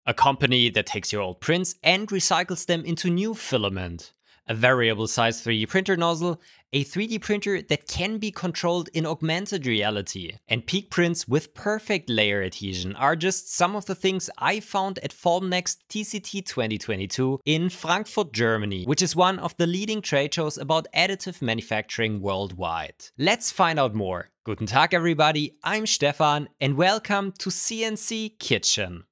A company that takes your old prints and recycles them into new filament. A variable size 3D printer nozzle, a 3D printer that can be controlled in augmented reality, and peak prints with perfect layer adhesion are just some of the things I found at Formnext TCT 2022 in Frankfurt, Germany, which is one of the leading trade shows about additive manufacturing worldwide. Let's find out more. Guten Tag everybody, I'm Stefan and welcome to CNC Kitchen.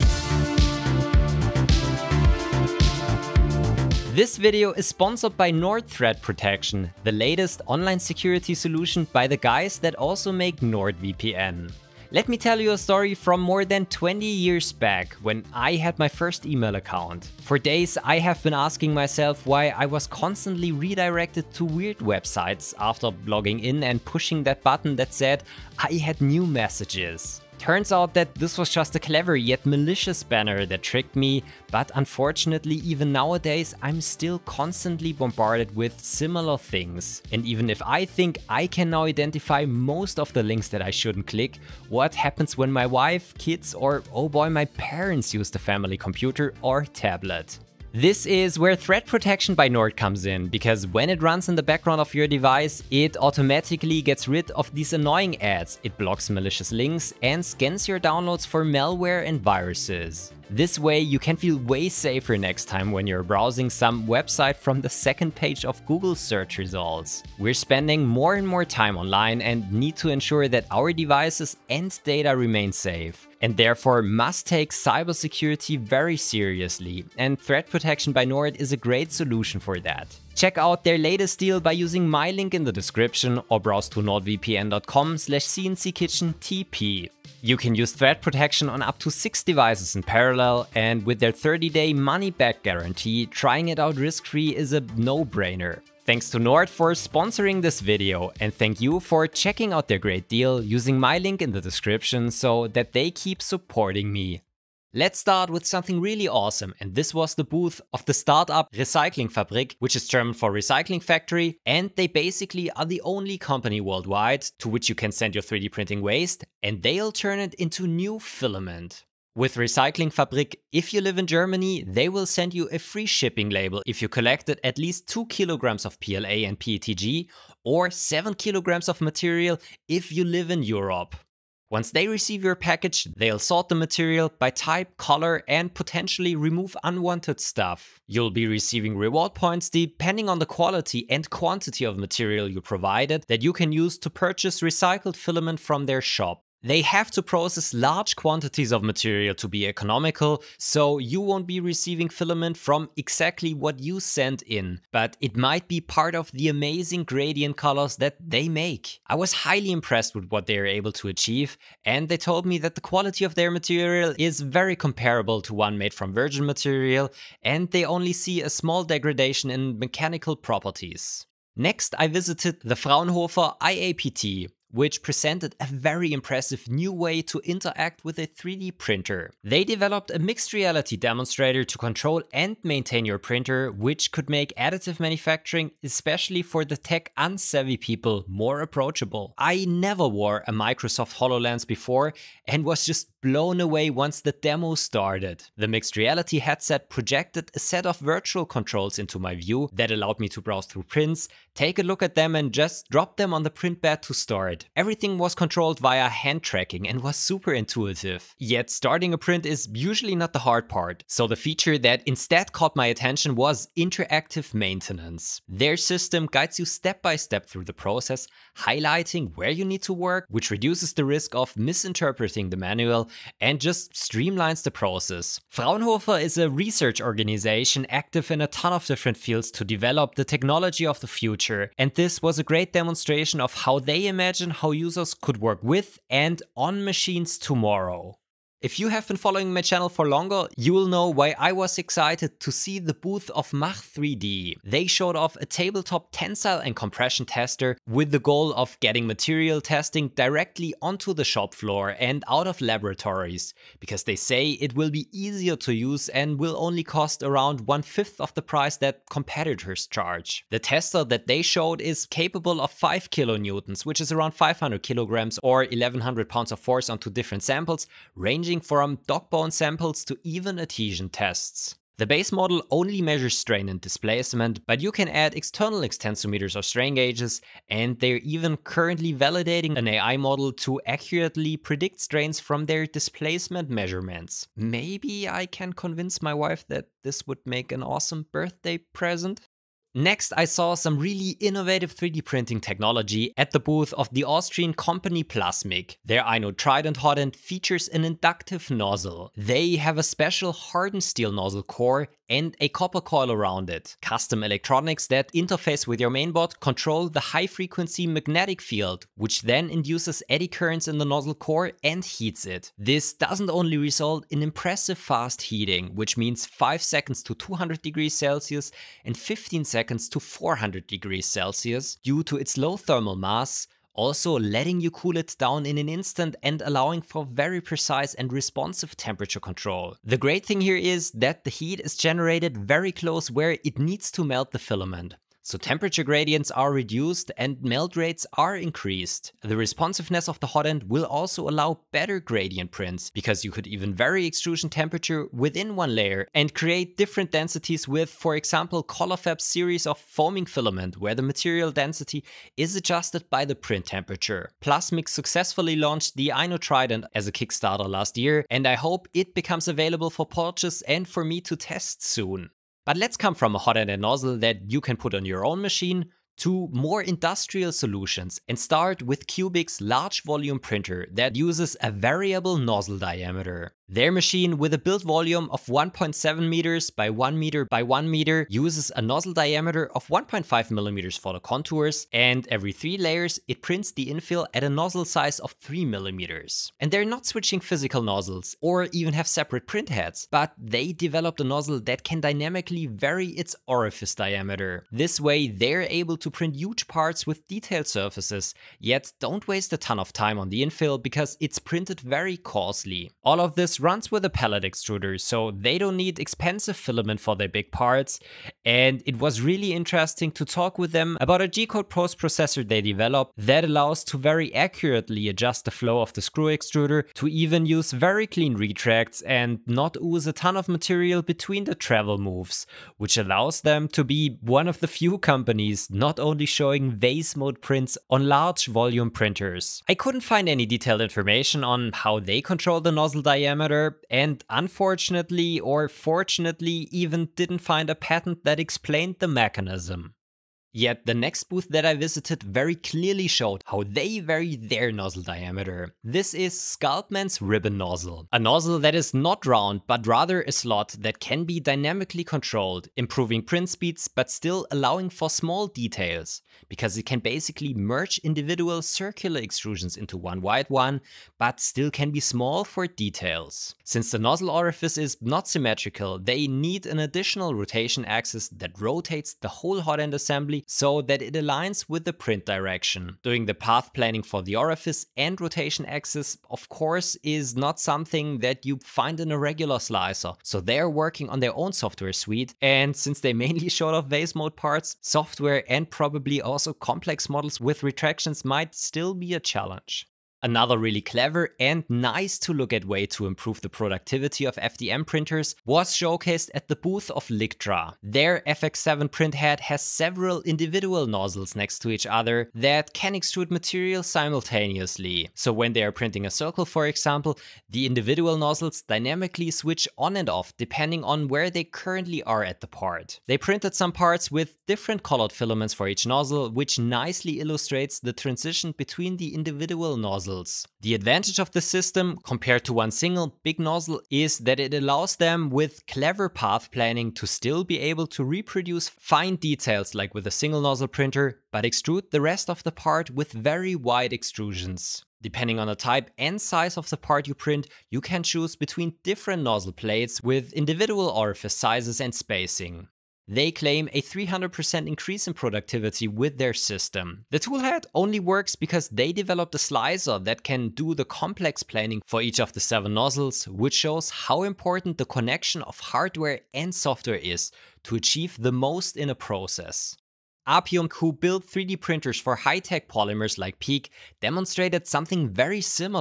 This video is sponsored by Nord Threat Protection, the latest online security solution by the guys that also make NordVPN. Let me tell you a story from more than 20 years back, when I had my first email account. For days I have been asking myself why I was constantly redirected to weird websites after logging in and pushing that button that said I had new messages. Turns out that this was just a clever yet malicious banner that tricked me, but unfortunately even nowadays I'm still constantly bombarded with similar things. And even if I think I can now identify most of the links that I shouldn't click, what happens when my wife, kids or oh boy my parents use the family computer or tablet? This is where Threat Protection by Nord comes in, because when it runs in the background of your device, it automatically gets rid of these annoying ads, it blocks malicious links and scans your downloads for malware and viruses. This way you can feel way safer next time when you're browsing some website from the second page of Google search results. We're spending more and more time online and need to ensure that our devices and data remain safe, and therefore must take cybersecurity very seriously, and Threat Protection by Nord is a great solution for that. Check out their latest deal by using my link in the description or browse to nordvpn.com/cnckitchentp. You can use Threat Protection on up to 6 devices in parallel, and with their 30-day money-back guarantee, trying it out risk-free is a no-brainer. Thanks to Nord for sponsoring this video, and thank you for checking out their great deal using my link in the description so that they keep supporting me. Let's start with something really awesome, and this was the booth of the startup Recycling Fabrik, which is German for recycling factory, and they basically are the only company worldwide to which you can send your 3D printing waste and they'll turn it into new filament. With Recycling Fabrik, if you live in Germany, they will send you a free shipping label if you collected at least 2 kilograms of PLA and PETG or 7 kilograms of material if you live in Europe. Once they receive your package, they'll sort the material by type, color, and potentially remove unwanted stuff. You'll be receiving reward points depending on the quality and quantity of material you provided that you can use to purchase recycled filament from their shop. They have to process large quantities of material to be economical, so you won't be receiving filament from exactly what you sent in, but it might be part of the amazing gradient colors that they make. I was highly impressed with what they are able to achieve, and they told me that the quality of their material is very comparable to one made from virgin material, and they only see a small degradation in mechanical properties. Next, I visited the Fraunhofer IAPT, which presented a very impressive new way to interact with a 3D printer. They developed a mixed reality demonstrator to control and maintain your printer, which could make additive manufacturing, especially for the tech unsavvy people, more approachable. I never wore a Microsoft HoloLens before and was just blown away once the demo started. The mixed reality headset projected a set of virtual controls into my view that allowed me to browse through prints, take a look at them and just drop them on the print bed to start. Everything was controlled via hand tracking and was super intuitive. Yet starting a print is usually not the hard part, so the feature that instead caught my attention was interactive maintenance. Their system guides you step by step through the process, highlighting where you need to work, which reduces the risk of misinterpreting the manual and just streamlines the process. Fraunhofer is a research organization active in a ton of different fields to develop the technology of the future, and this was a great demonstration of how they imagine how users could work with and on machines tomorrow. If you have been following my channel for longer, you will know why I was excited to see the booth of Mach3D. They showed off a tabletop tensile and compression tester with the goal of getting material testing directly onto the shop floor and out of laboratories, because they say it will be easier to use and will only cost around 1/5 of the price that competitors charge. The tester that they showed is capable of 5 kilonewtons, which is around 500 kilograms or 1100 pounds of force onto different samples, ranging ranging from dog bone samples to even adhesion tests. The base model only measures strain and displacement, but you can add external extensometers or strain gauges, and they're even currently validating an AI model to accurately predict strains from their displacement measurements. Maybe I can convince my wife that this would make an awesome birthday present? Next, I saw some really innovative 3D printing technology at the booth of the Austrian company Plasmics. Their IAPT hot end features an inductive nozzle. They have a special hardened steel nozzle core and a copper coil around it. Custom electronics that interface with your mainboard control the high frequency magnetic field, which then induces eddy currents in the nozzle core and heats it. This doesn't only result in impressive fast heating, which means 5 seconds to 200 degrees Celsius and 15 seconds to 400 degrees Celsius due to its low thermal mass, also letting you cool it down in an instant and allowing for very precise and responsive temperature control. The great thing here is that the heat is generated very close where it needs to melt the filament. So temperature gradients are reduced and melt rates are increased. The responsiveness of the hot end will also allow better gradient prints, because you could even vary extrusion temperature within one layer and create different densities with, for example, ColorFab's series of foaming filament, where the material density is adjusted by the print temperature. Plasmics successfully launched the IAPT as a Kickstarter last year, and I hope it becomes available for purchase and for me to test soon. But let's come from a hot end and nozzle that you can put on your own machine to more industrial solutions and start with QBig's large volume printer that uses a variable nozzle diameter. Their machine, with a build volume of 1.7 meters by 1 meter by 1 meter, uses a nozzle diameter of 1.5 millimeters for the contours, and every 3 layers it prints the infill at a nozzle size of 3 millimeters. And they're not switching physical nozzles or even have separate print heads, but they developed a nozzle that can dynamically vary its orifice diameter. This way they're able to print huge parts with detailed surfaces, yet don't waste a ton of time on the infill because it's printed very coarsely. All of this runs with a pellet extruder, so they don't need expensive filament for their big parts, and it was really interesting to talk with them about a G-code post processor they developed that allows to very accurately adjust the flow of the screw extruder, to even use very clean retracts and not ooze a ton of material between the travel moves, which allows them to be one of the few companies not only showing vase mode prints on large volume printers. I couldn't find any detailed information on how they control the nozzle diameter, and unfortunately or fortunately even didn't find a patent that explained the mechanism. Yet the next booth that I visited very clearly showed how they vary their nozzle diameter. This is Sculpman's ribbon nozzle. A nozzle that is not round, but rather a slot that can be dynamically controlled, improving print speeds but still allowing for small details, because it can basically merge individual circular extrusions into one wide one, but still can be small for details. Since the nozzle orifice is not symmetrical, they need an additional rotation axis that rotates the whole hot end assembly so that it aligns with the print direction. Doing the path planning for the orifice and rotation axis, of course, is not something that you find in a regular slicer, so they are working on their own software suite, and since they mainly showed off vase mode parts, software and probably also complex models with retractions might still be a challenge. Another really clever and nice to look at way to improve the productivity of FDM printers was showcased at the booth of LIQTRA. Their FX7 print head has several individual nozzles next to each other that can extrude material simultaneously. So when they are printing a circle, for example, the individual nozzles dynamically switch on and off depending on where they currently are at the part. They printed some parts with different colored filaments for each nozzle, which nicely illustrates the transition between the individual nozzles. The advantage of the system, compared to one single big nozzle, is that it allows them with clever path planning to still be able to reproduce fine details like with a single nozzle printer, but extrude the rest of the part with very wide extrusions. Depending on the type and size of the part you print, you can choose between different nozzle plates with individual orifice sizes and spacing. They claim a 300% increase in productivity with their system. The toolhead only works because they developed a slicer that can do the complex planning for each of the 7 nozzles, which shows how important the connection of hardware and software is to achieve the most in a process. APIUM, who built 3D printers for high-tech polymers like PEEK, demonstrated something very similar.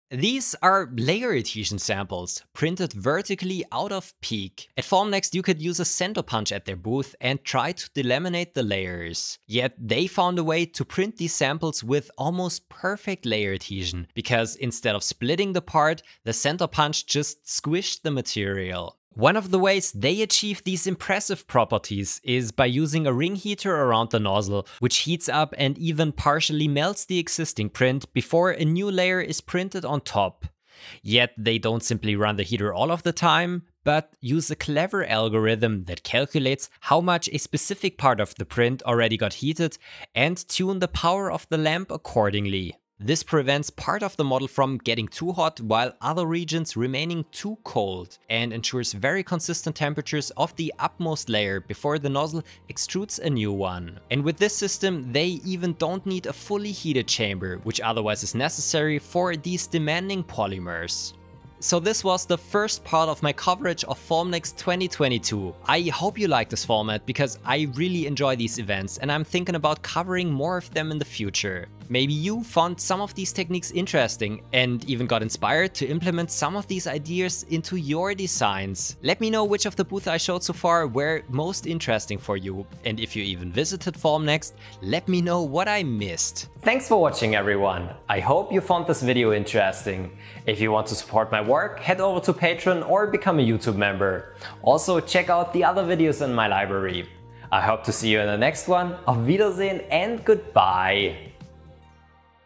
These are layer adhesion samples, printed vertically out of PEEK. At Formnext you could use a center punch at their booth and try to delaminate the layers. Yet they found a way to print these samples with almost perfect layer adhesion, because instead of splitting the part, the center punch just squished the material. One of the ways they achieve these impressive properties is by using a ring heater around the nozzle, which heats up and even partially melts the existing print before a new layer is printed on top. Yet they don't simply run the heater all of the time, but use a clever algorithm that calculates how much a specific part of the print already got heated and tune the power of the lamp accordingly. This prevents part of the model from getting too hot while other regions remaining too cold, and ensures very consistent temperatures of the upmost layer before the nozzle extrudes a new one. And with this system they even don't need a fully heated chamber, which otherwise is necessary for these demanding polymers. So this was the first part of my coverage of Formnext 2022. I hope you like this format because I really enjoy these events and I'm thinking about covering more of them in the future. Maybe you found some of these techniques interesting and even got inspired to implement some of these ideas into your designs. Let me know which of the booths I showed so far were most interesting for you, and if you even visited Formnext, let me know what I missed. Thanks for watching everyone. I hope you found this video interesting. If you want to support my work, head over to Patreon or become a YouTube member. Also check out the other videos in my library. I hope to see you in the next one. Auf Wiedersehen and goodbye.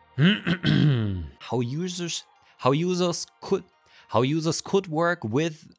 How users could work with